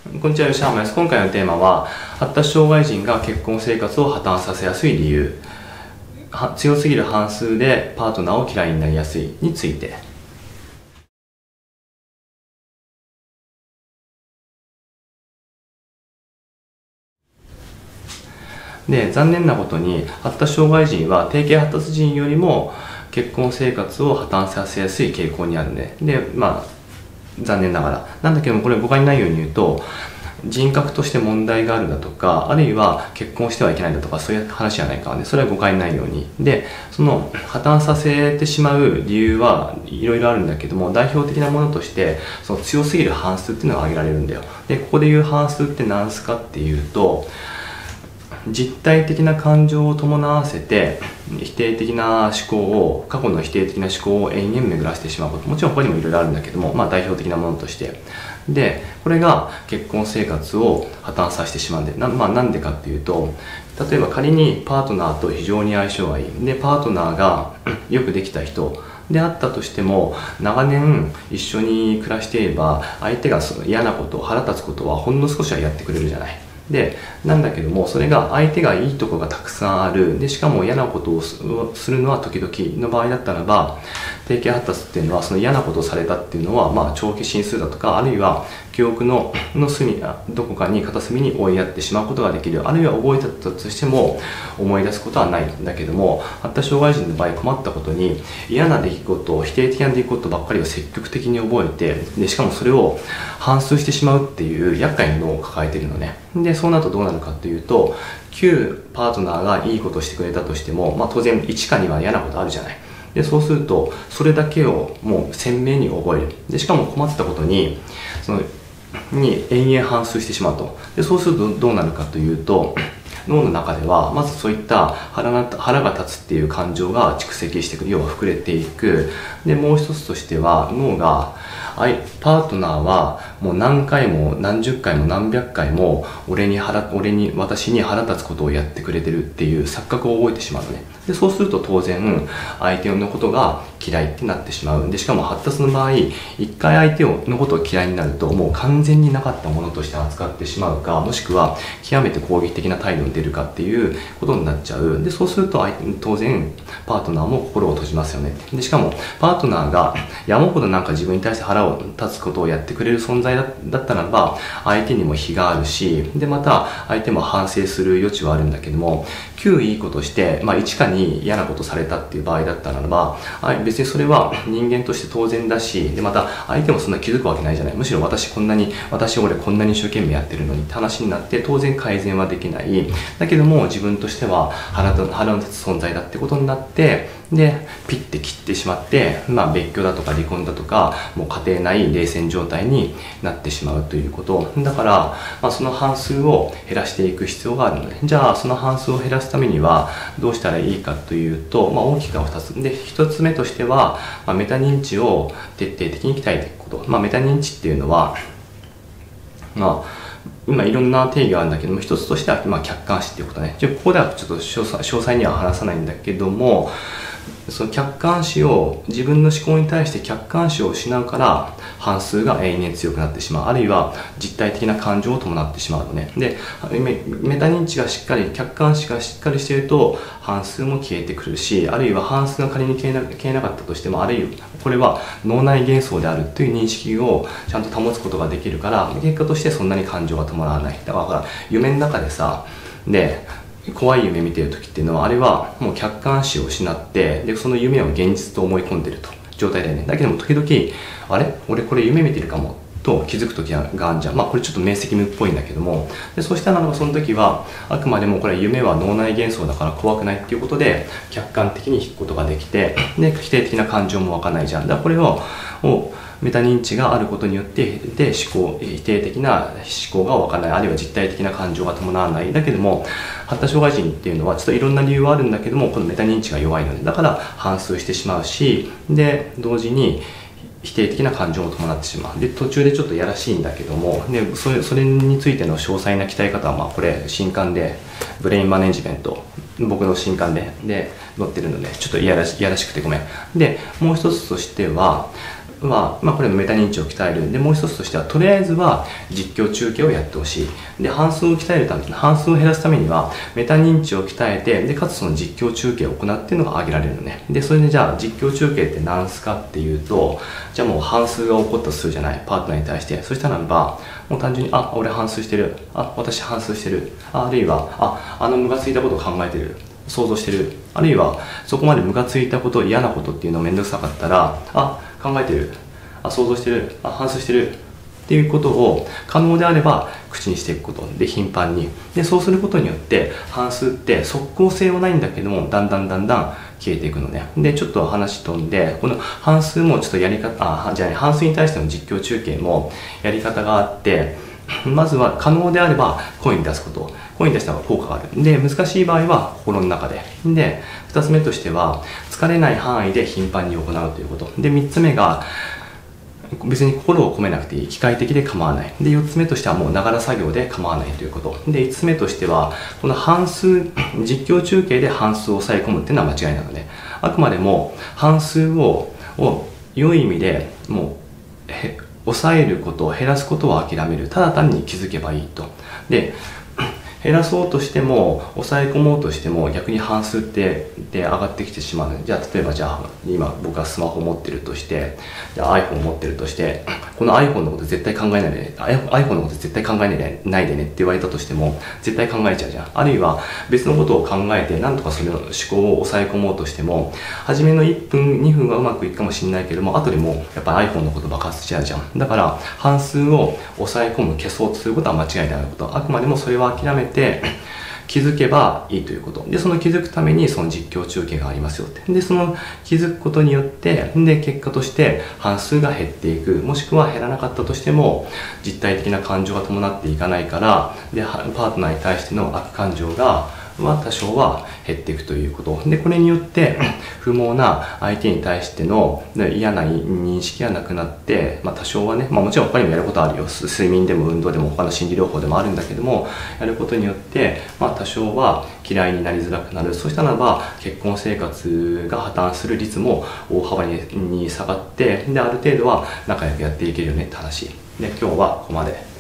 こんにちは、吉浜です。今回のテーマは、発達障害児が結婚生活を破綻させやすい理由、強すぎる半数でパートナーを嫌いになりやすいについて。で、残念なことに、発達障害児は定型発達児よりも結婚生活を破綻させやすい傾向にあるね。で、残念ながら。なんだけども、これ誤解ないように言うと、人格として問題があるだとか、あるいは結婚してはいけないだとか、そういう話じゃないかね。それは誤解ないように。で、その破綻させてしまう理由はいろいろあるんだけども、代表的なものとして、その強すぎる半数っていうのが挙げられるんだよ。で、ここで言う半数って何すかっていうと、実体的な感情を伴わせて否定的な思考を、過去の否定的な思考を延々巡らせてしまうこと、もちろん他にもいろいろあるんだけども、代表的なものとして、でこれが結婚生活を破綻させてしまうんで、なんでかっていうと、例えば仮にパートナーと非常に相性がいいで、パートナーがよくできた人であったとしても、長年一緒に暮らしていれば相手がその嫌なこと、腹立つことはほんの少しはやってくれるじゃない。でなんだけども、それが相手がいいところがたくさんある、でしかも嫌なことをするのは時々の場合だったらば、定型発達っていうのはその嫌なことをされたっていうのは、長期浸数だとか、あるいは記憶の隅どこかに片隅に追いやってしまうことができる、あるいは覚えたとしても思い出すことはないんだけども、発達障害児の場合困ったことに、嫌な出来事、否定的な出来事ばっかりを積極的に覚えて、でしかもそれを反芻してしまうっていう厄介な脳を抱えているのね。でそうなるとどうなるかっていうと、旧パートナーがいいことをしてくれたとしても、当然1か2は嫌なことあるじゃない。でそうするとそれだけをもう鮮明に覚える。でしかも困ったことに延々反芻してしまうと。でそうするとどうなるかというと、脳の中ではまずそういった腹が立つっていう感情が蓄積していく、要は膨れていく。でもう一つとしては、脳がパートナーはもう何回も何十回も何百回も私に腹立つことをやってくれてるっていう錯覚を覚えてしまうのね。でそうすると当然相手のことが嫌いってなってしまう。でしかも発達の場合、一回相手のことを嫌いになるともう完全になかったものとして扱ってしまうか、もしくは極めて攻撃的な態度に出るかっていうことになっちゃう。でそうすると当然パートナーも心を閉じますよね。でしかもパートナーが山ほど自分に対して腹を立つことをやってくれる存在だったらば、相手にも非があるし、でまた相手も反省する余地はあるんだけども、9いいことして、1か2嫌なことされたっていう場合だったならば、別にそれは人間として当然だし、でまた相手もそんな気づくわけないじゃない。むしろ俺こんなに一生懸命やってるのにって話になって、当然改善はできない。だけども自分としては腹の立つ存在だってことになって、でピッて切ってしまって、別居だとか離婚だとか、もう家庭内冷戦状態になってしまうということだから、その半数を減らしていく必要があるので、じゃあその半数を減らすためにはどうしたらいいかというと、大きくは2つで、1つ目としては、メタ認知を徹底的に鍛えていくこと。メタ認知っていうのは今いろんな定義があるんだけども、一つとしては客観視っていうことね。ここではちょっと詳細には話さないんだけども、その客観視を、自分の思考に対して客観視を失うから半数が永遠に強くなってしまう、あるいは実体的な感情を伴ってしまうのね。でメタ認知がしっかり、客観視がしっかりしていると半数も消えてくるし、あるいは半数が仮に消えなかったとしても、あるいはこれは脳内幻想であるという認識をちゃんと保つことができるから、結果としてそんなに感情が伴わない。だから夢の中で怖い夢見てる時っていうのは、あれはもう客観視を失って、でその夢を現実と思い込んでると状態だよね。だけども時々、あれ俺これ夢見てるかもと気づく時があるじゃん。これちょっと明晰夢っぽいんだけども、でそうしたらその時はあくまでもこれ夢は脳内幻想だから怖くないっていうことで客観的に引くことができて、で否定的な感情も湧かないじゃん。だからこれをメタ認知があることによって、否定的な思考が湧かない、あるいは実体的な感情が伴わない。だけども発達障害児っていうのはちょっといろんな理由はあるんだけども、このメタ認知が弱いので、だから反芻してしまうし、で同時に否定的な感情も伴ってしまう。で途中でちょっとやらしいんだけども、でそれについての詳細な鍛え方はこれ新刊でブレインマネジメント、僕の新刊で載ってるので、ちょっといやらしくてごめん。でもう一つとしては、 は、これもメタ認知を鍛える。で、もう一つとしては、とりあえずは実況中継をやってほしい。で、半数を鍛えるために、半数を減らすためには、メタ認知を鍛えて、で、かつその実況中継を行うっていうのが挙げられるのね。で、それでじゃあ、実況中継って何すかっていうと、じゃあもう半数が起こったとするじゃない、パートナーに対して。そしたらば、もう単純に、あ、俺半数してる。あ、私半数してる。あるいは、あのムカついたことを考えてる。想像してる。あるいは、そこまでムカついたこと、嫌なことっていうのをめんどくさかったら、考えてる。想像してる。反芻してる。っていうことを可能であれば口にしていくことで、頻繁に。で、そうすることによって、反芻って即効性はないんだけども、だんだん消えていくのね。で、ちょっと話飛んで、この反芻もちょっとやり方、反芻に対しての実況中継もやり方があって、まずは可能であれば声に出すこと。声に出した方が効果がある。で、難しい場合は心の中で。で、二つ目としては、疲れない範囲で頻繁に行うということ。で、三つ目が、別に心を込めなくていい。機械的で構わない。で、4つ目としてはもうながら作業で構わないということ。で、5つ目としては、この半数、実況中継で半数を抑え込むっていうのは間違いなので、あくまでも半数を良い意味でもう、抑えることを減らすことを諦める。ただ単に気づけばいいと。で、減らそうとしても抑え込もうとしても逆に半数って上がってきてしまう。じゃあ例えば今僕はスマホを持ってるとして、じゃあ iPhone を持ってるとして、この iPhone のこと絶対考えないでね、iPhone のこと絶対考えないでねって言われたとしても絶対考えちゃうじゃん。あるいは別のことを考えてなんとかそれの思考を抑え込もうとしても、初めの1分2分はうまくいくかもしれないけども、後でもやっぱり iPhone のこと爆発しちゃうじゃん。だから半数を抑え込む、消そうとすることは間違いないこと。あくまでもそれは諦めて気づけばいいということで、その気づくためにその実況中継がありますよって。で、その気づくことによってで結果として半数が減っていく、もしくは減らなかったとしても実体的な感情が伴っていかないから、でパートナーに対しての悪感情が多少は減っていくということで、これによって不毛な相手に対しての嫌な認識がなくなって、多少はね、もちろん他にもやることあるよ。睡眠でも運動でも他の心理療法でもあるんだけども、やることによって多少は嫌いになりづらくなる。そうしたならば結婚生活が破綻する率も大幅に下がって、である程度は仲良くやっていけるよねって話で、今日はここまで。